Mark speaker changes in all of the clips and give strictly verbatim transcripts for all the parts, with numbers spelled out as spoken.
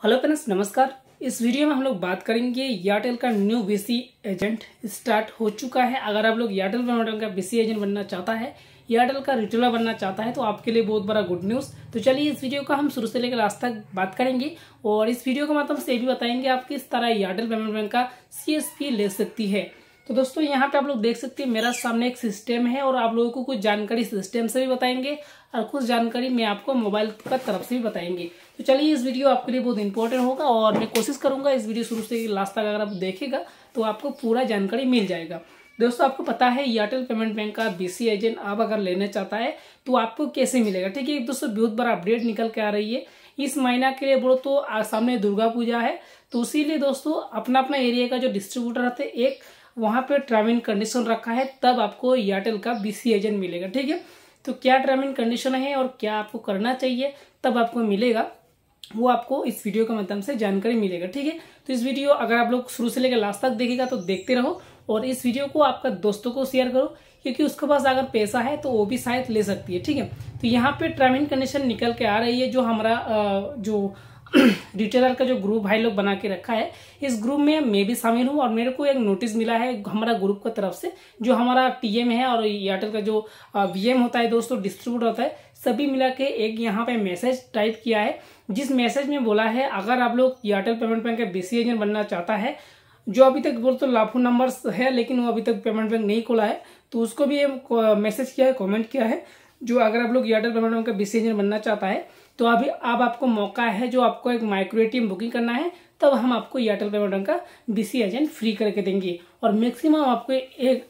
Speaker 1: Hello friends, नमस्कार। इस video में हम लोग बात करेंगे एयरटेल का न्यू बीसी एजेंट स्टार्ट हो चुका है। अगर आप लोग एयरटेल पेमेंट का बीसी एजेंट बनना चाहता है, एयरटेल का रिटेलर बनना चाहता है, तो आपके लिए बहुत बड़ा गुड न्यूज़। तो चलिए इस वीडियो का हम शुरू से लेकर लास्ट तक बात करेंगे और इस वीडियो के माध्यम से ये भी बताएंगे आप किस तरह एयरटेल पेमेंट बैंक का सीएसपी ले सकती है। तो दोस्तों यहाँ पे आप लोग देख सकते हैं मेरा सामने एक सिस्टम है और आप लोगों को कुछ जानकारी सिस्टम से भी बताएंगे और कुछ जानकारी मैं आपको मोबाइल का तरफ से भी बताएंगे। तो चलिए इस वीडियो आपके लिए बहुत इंपॉर्टेंट होगा और मैं कोशिश करूंगा इस वीडियो शुरू से लास्ट तक अगर आप देखेगा तो आपको पूरा जानकारी मिल जाएगा। दोस्तों आपको पता है एयरटेल पेमेंट बैंक का बीसी एजेंट आप अगर लेना चाहता है तो आपको कैसे मिलेगा। ठीक है दोस्तों, बहुत बड़ा अपडेट निकल के आ रही है इस महीना के लिए। बोलो तो सामने दुर्गा पूजा है, तो इसीलिए दोस्तों अपना अपना एरिया का जो डिस्ट्रीब्यूटर रहते हैं एक वहां पे टर्म एंड कंडीशन रखा है, तब आपको एयरटेल का बीसी एजेंट मिलेगा। ठीक है, तो क्या टर्म एंड कंडीशन है और क्या आपको करना चाहिए तब आपको मिलेगा, वो आपको इस वीडियो के माध्यम से जानकारी मिलेगा। ठीक है, तो इस वीडियो अगर आप लोग शुरू से लेकर लास्ट तक देखेगा तो देखते रहो और इस वीडियो को आपका दोस्तों को शेयर करो, क्योंकि उसके पास अगर पैसा है तो वो भी शायद ले सकती है। ठीक है, तो यहाँ पे टर्म एंड कंडीशन निकल के आ रही है। जो हमारा जो रिटेलर का जो ग्रुप भाई लोग बना के रखा है, इस ग्रुप में मैं भी शामिल हूँ और मेरे को एक नोटिस मिला है हमारा ग्रुप की तरफ से। जो हमारा टीएम है और एयरटेल का जो वीएम होता है दोस्तों, डिस्ट्रीब्यूटर होता है, सभी मिला के एक यहाँ पे मैसेज टाइप किया है, जिस मैसेज में बोला है अगर आप लोग एयरटेल पेमेंट बैंक का बीसी एजेंट बनना चाहता है, जो अभी तक बोल तो लाखों नंबर है लेकिन वो अभी तक पेमेंट बैंक नहीं खोला है, तो उसको भी मैसेज किया है, कॉमेंट किया है। जो अगर आप लोग एयरटेल पेमेंट बैंक का बीसी एजेंट बनना चाहता है तो अभी अब आपको मौका है, जो आपको एक माइक्रो एटीएम बुकिंग करना है तब हम आपको एयरटेल पेमेंट बैंक का बीसी एजेंट फ्री करके देंगे और मैक्सिमम आपको एक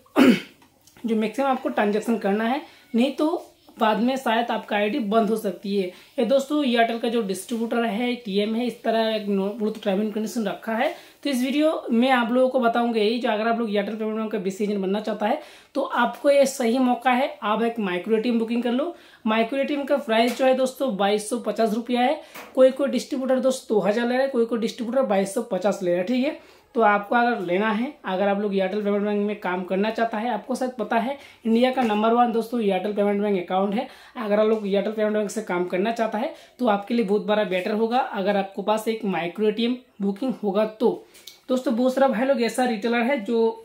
Speaker 1: जो मैक्सिमम आपको ट्रांजेक्शन करना है, नहीं तो बाद में शायद आपका आईडी बंद हो सकती है। ये दोस्तों एयरटेल का जो डिस्ट्रीब्यूटर है, टीएम है, इस तरह एक ब्लूटूथ टर्म एंड कंडीशन रखा है। तो इस वीडियो में आप लोगों को बताऊंगा यही, जो अगर आप लोग एयरटेल पेमेंट बैंक का बीसी एजेंट बनना चाहता है तो आपको ये सही मौका है। आप एक माइक्रो एटीएम बुकिंग कर लो। माइक्रो एटीएम का प्राइस जो है दोस्तों बाईस सौ पचास रुपया है। कोई कोई डिस्ट्रीब्यूटर दोस्तों दो हजार ले रहा है, कोई कोई डिस्ट्रीब्यूटर बाईस सौ पचास ले रहा है। ठीक है, तो आपको अगर लेना है, अगर आप लोग एयरटेल पेमेंट बैंक में काम करना चाहता है, आपको शायद पता है इंडिया का नंबर वन दोस्तों एयरटेल पेमेंट बैंक अकाउंट है। अगर आप लोग एयरटेल पेमेंट बैंक से काम करना चाहता है तो आपके लिए बहुत बड़ा बेटर होगा अगर आपके पास एक माइक्रो एटीएम बुकिंग होगा। तो दोस्तों बहुत सारा भाई लोग ऐसा रिटेलर है जो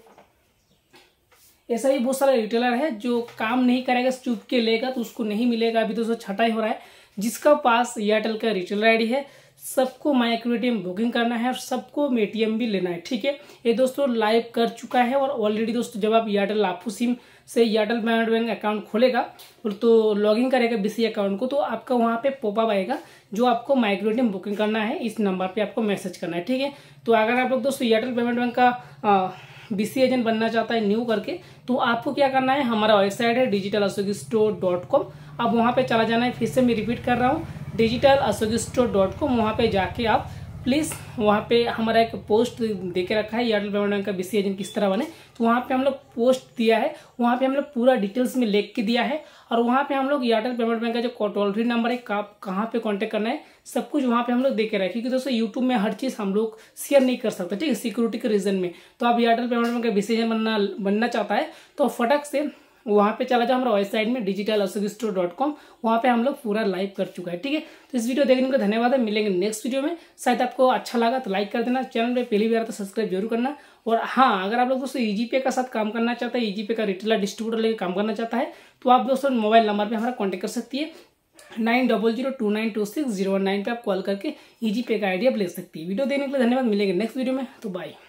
Speaker 1: ऐसा ही बहुत सारा रिटेलर है जो काम नहीं करेगा, चुप के लेगा तो उसको नहीं मिलेगा। अभी दोस्तों छटाई हो रहा है, जिसका पास एयरटेल का रिटेलर आईडी है सबको माइक्रो एटीएम बुकिंग करना है और सबको एटीएम भी लेना है। ठीक है, ये दोस्तों लाइव कर चुका है और ऑलरेडी दोस्तों जब आप एयरटेल लाफू सिम से एयरटेल पेमेंट बैंक अकाउंट खोलेगा तो लॉगिन करेगा बीसी अकाउंट को, तो आपका वहाँ पे पॉपअप आएगा जो आपको माइक्रो एटीएम बुकिंग करना है, इस नंबर पे आपको मैसेज करना है। ठीक है, तो अगर आप लोग दोस्तों एयरटेल पेमेंट बैंक का बीसी एजेंट बनना चाहता है न्यू करके, तो आपको क्या करना है, हमारा वेबसाइट है digital Ashok store dot com. अब वहाँ पे चला जाना है। फिर से मैं रिपीट कर रहा हूँ, digital Ashok store dot com. वहाँ पे जाके आप प्लीज़, वहाँ पे हमारा एक पोस्ट दे के रखा है एयरटेल पेमेंट बैंक का बीसी एजेंट किस तरह बने, तो वहाँ पे हम लोग पोस्ट दिया है, वहाँ पे हम लोग पूरा डिटेल्स में लिख के दिया है और वहाँ पे हम लोग एयरटेल पेमेंट बैंक का जो टोल फ्री नंबर है, कहाँ पे कांटेक्ट करना है, सब कुछ वहाँ पे हम लोग दे के रखे। क्योंकि दोस्तों यूट्यूब में हर चीज़ हम लोग शेयर नहीं कर सकते, ठीक है, सिक्योरिटी के रीजन में। तो आप एयरटेल पेमेंट बैंक का बीसी एजेंट बनना बनना चाहता है तो फटक से वहाँ पे चला जाओ हमारा वेबसाइट में digital Ashok store dot com, वहाँ पे हम लोग पूरा लाइव कर चुका है। ठीक है, तो इस वीडियो देखने का धन्यवाद है। मिलेंगे नेक्स्ट वीडियो में। शायद आपको अच्छा लगा तो लाइक कर देना, चैनल पे पहली बार तो सब्सक्राइब जरूर करना। और हाँ, अगर आप लोग दोस्तों ईजीपे का साथ काम करना चाहता है, ईजीपे का रिटेलर डिस्ट्रीब्यूटर लेकर काम करना चाहता है, तो आप दोस्तों मोबाइल नंबर पर हमारा कॉन्टेक्ट कर सकती है nine double zero two nine two six zero one nine पे आप कॉल करके ईजीपे का आइडिया ले सकती है। वीडियो देखने के लिए धन्यवाद। मिलेंगे नेक्स्ट वीडियो में, तो बाय।